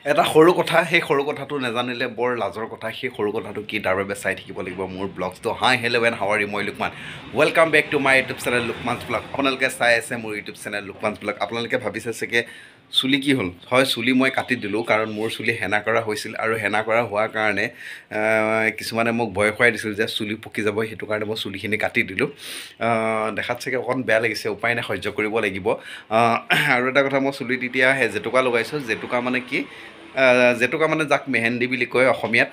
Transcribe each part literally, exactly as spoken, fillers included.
এটা সৰু কথা সেই সৰু কথাটো নাজানিলে বৰ লাজৰ কথা সেই সৰু কথাটো কি তাৰ বাবে চাই থাকিব লাগিব মোৰ ব্লগটো hi hello' and how are you মই Lukman welcome back to my YouTube channel Lukman's blog আপোনালোকে চাই আছে মোৰ ইউটিউব চেনেল লুকমানছ ব্লগ আপোনালোকে ভাবিছে চাগে চুলি কি হ'ল হয় চুলি মই কাটি দিলোঁ কাৰণ মোৰ চুলি হেনা কৰা হৈছিল আৰু হেনা কৰা হোৱাৰ কাৰণে কিছুমানে মোক ভয় খুৱাই দিছিল যে চুলি পকি যাব সেইটো কাৰণে মই চুলিখিনি কাটি দিলোঁ দেখাত চাগে অকণ বেয়া লাগিছে উপায় নাই সহ্য কৰিব লাগিব আৰু এটা কথা মই চুলিত এতিয়া সেই জেতুকা লগাইছোঁ জেতুকা মানে কি জেতুকা মানে যাক মেহেন্দি বুলি কয় অসমীয়াত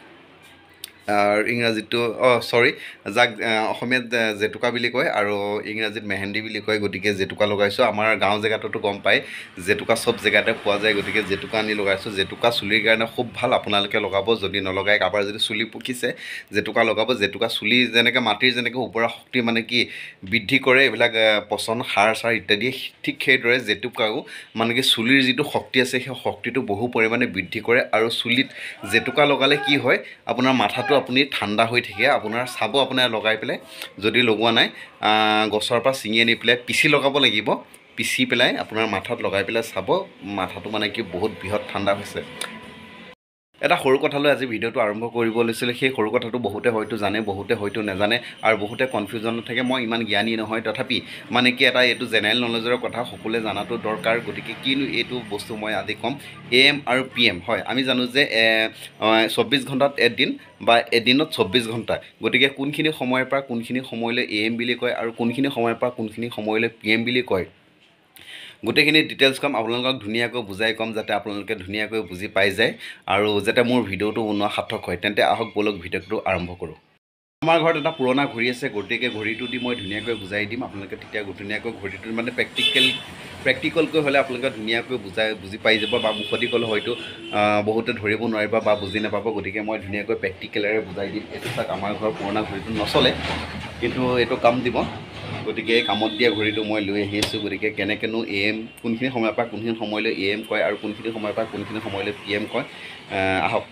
ইংৰাজীটো অঁ চৰি যাক অসমীয়াত জেতুকা বুলি কয় আৰু ইংৰাজীত মেহেন্দি বুলি কয় গতিকে জেতুকা লগাইছোঁ আমাৰ গাঁও জেগাটোতো গম পায় জেতুকা চব জেগাতে পোৱা যায় গতিকে জেতুকা আনি লগাইছোঁ জেতুকা চুলিৰ কাৰণে খুব ভাল আপোনালোকে লগাব যদি নলগায় কাৰোবাৰ যদি চুলি পকিছে জেতুকা লগাব জেতুকা চুলি যেনেকৈ মাটিৰ যেনেকৈ ওপৰা শক্তি মানে কি বৃদ্ধি কৰে এইবিলাক পচন সাৰ চাৰ ইত্যাদি ঠিক সেইদৰে জেতুকাও মানে কি চুলিৰ যিটো শক্তি আছে সেই শক্তিটো বহু পৰিমাণে বৃদ্ধি কৰে আৰু চুলিত জেতুকা লগালে কি হয় আপোনাৰ মাথাটো আপুনি ঠাণ্ডা হৈ থাকে আপোনাৰ চাব আপোনাৰ লগাই পেলাই যদি লগোৱা নাই গছৰ পৰা ছিঙি আনি পেলাই পিচি লগাব লাগিব পিচি পেলাই আপোনাৰ মাথাত লগাই পেলাই চাব মাথাটো মানে কি বহুত বৃহৎ ঠাণ্ডা হৈছে এটা সৰু কথালৈ আজি ভিডিঅ'টো আৰম্ভ কৰিব লৈছিলোঁ সেই সৰু কথাটো বহুতে হয়তো জানে বহুতে হয়তো নাজানে আৰু বহুতে কনফিউজনত থাকে মই ইমান জ্ঞানী নহয় তথাপি মানে কি এটা এইটো জেনেৰেল নলেজৰ কথা সকলোৱে জনাটো দৰকাৰ গতিকে কিনো এইটো বস্তু মই আজি ক'ম এ এম আৰু পি এম হয় আমি জানো যে চৌব্বিছ ঘণ্টাত এদিন বা এদিনত চৌব্বিছ ঘণ্টা গতিকে কোনখিনি সময়ৰ পৰা কোনখিনি সময়লৈ এ এম বুলি কয় আৰু কোনখিনি সময়ৰ পৰা কোনখিনি সময়লৈ পি এম বুলি কয় গোটেইখিনি ডিটেইলছ ক'ম আপোনালোকক ধুনীয়াকৈ বুজাই ক'ম যাতে আপোনালোকে ধুনীয়াকৈ বুজি পাই যায় আৰু যাতে মোৰ ভিডিঅ'টো বনোৱা সাৰ্থক হয় তেন্তে আহক বলক ভিডিঅ'টো আৰম্ভ কৰোঁ আমাৰ ঘৰত এটা পুৰণা ঘড়ী আছে গতিকে ঘড়ীটো দি মই ধুনীয়াকৈ বুজাই দিম আপোনালোকে তেতিয়া ধুনীয়াকৈ ঘড়ীটো মানে প্ৰেক্টিকেল প্ৰেক্টিকেলকৈ হ'লে আপোনালোকে ধুনীয়াকৈ বুজাই বুজি পাই যাব বা মুখতি ক'লে হয়তো বহুতে ধৰিব নোৱাৰিব বা বুজি নাপাব গতিকে মই ধুনীয়াকৈ প্ৰেক্টিকেলেৰে বুজাই দিম এইটো চাওক আমাৰ ঘৰৰ পুৰণা ঘড়ীটো নচলে কিন্তু এইটো কাম দিব গতিকে এই কামত দিয়া ঘড়ীটো মই লৈ আহি আছোঁ গতিকে কেনেকৈনো এ এম কোনখিনি সময়ৰ পৰা কোনখিনি সময়লৈ এ এম কয় আৰু কোনখিনি সময়ৰ পৰা কোনখিনি সময়লৈ পি এম কয় আহক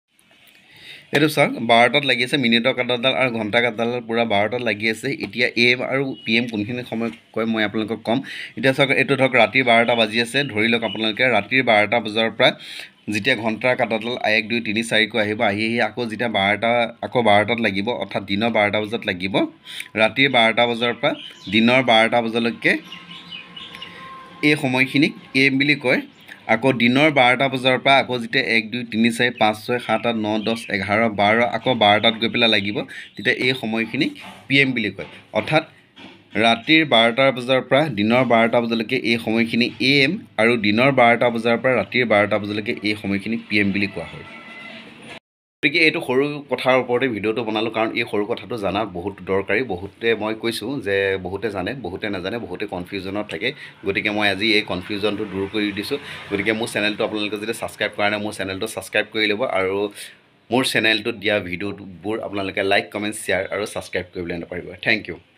এইটো চাওক বাৰটাত লাগি আছে মিনিটৰ কাটাডাল আৰু ঘণ্টা কাটাডাল পূৰা বাৰটাত লাগি আছে এতিয়া এ এম আৰু পি এম কোনখিনি সময় কয় মই আপোনালোকক ক'ম এতিয়া চাওক এইটো ধৰক ৰাতিৰ বাৰটা বাজি আছে ধৰি লওক আপোনালোকে ৰাতিৰ বাৰটা বজাৰ পৰা যেতিয়া ঘণ্টাৰ কাটাডাল এক দুই তিনি চাৰিকৈ আহিব আহি আহি আকৌ যেতিয়া বাৰটা আকৌ বাৰটাত লাগিব অৰ্থাৎ দিনৰ বাৰটা বজাত লাগিব ৰাতিৰ বাৰটা বজাৰ পৰা দিনৰ বাৰটা বজালৈকে এই সময়খিনিক এ এম বুলি কয় আকৌ দিনৰ বাৰটা বজাৰ পৰা আকৌ যেতিয়া এক দুই তিনি চাৰি পাঁচ ছয় সাত আঠ ন দহ এঘাৰ বাৰ আকৌ বাৰটাত গৈ পেলাই লাগিব তেতিয়া এই সময়খিনিক পি এম বুলি কয় অৰ্থাৎ ৰাতিৰ বাৰটা বজাৰ পৰা দিনৰ বাৰটা বজালৈকে এই সময়খিনি এ এম আৰু দিনৰ বাৰটা বজাৰ পৰা ৰাতিৰ বাৰটা বজালৈকে এই সময়খিনি পি এম বুলি কোৱা হয় গতিকে এইটো সৰু কথাৰ ওপৰতে ভিডিঅ'টো বনালোঁ কাৰণ এই সৰু কথাটো জনা বহুত দৰকাৰী বহুতে মই কৈছোঁ যে বহুতে জানে বহুতে নাজানে বহুতে কনফিউজনত থাকে গতিকে মই আজি এই কনফিউজনটো দূৰ কৰি দিছোঁ গতিকে মোৰ চেনেলটো আপোনালোকে যদি ছাবস্ক্ৰাইব কৰা নাই মোৰ চেনেলটো ছাবস্ক্ৰাইব কৰি ল'ব আৰু মোৰ চেনেলটোত দিয়া ভিডিঅ'বোৰ আপোনালোকে লাইক কমেণ্ট শ্বেয়াৰ আৰু ছাবস্ক্ৰাইব কৰিবলৈ নাপাহৰিব থেংক ইউ